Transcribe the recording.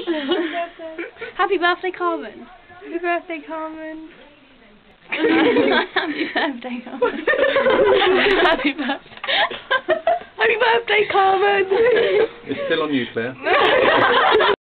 Happy birthday, Carmen. Happy birthday, Carmen. Happy birthday, Carmen. Happy birthday. Happy birthday, Carmen. It's still on you, Claire.